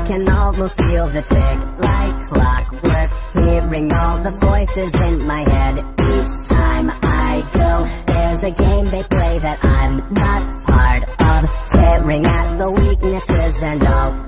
can almost feel the tick like clockwork, hearing all the voices in my head. Each time I go, there's a game they play that I'm not part of, tearing at the weaknesses and all